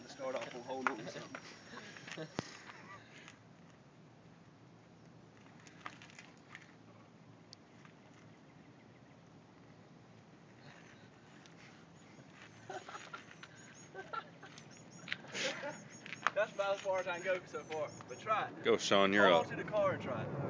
to start off on holding on to something. That's about as far as I can go so far, but try it. Go, Shawn, you're Hold up. on to the car and try it.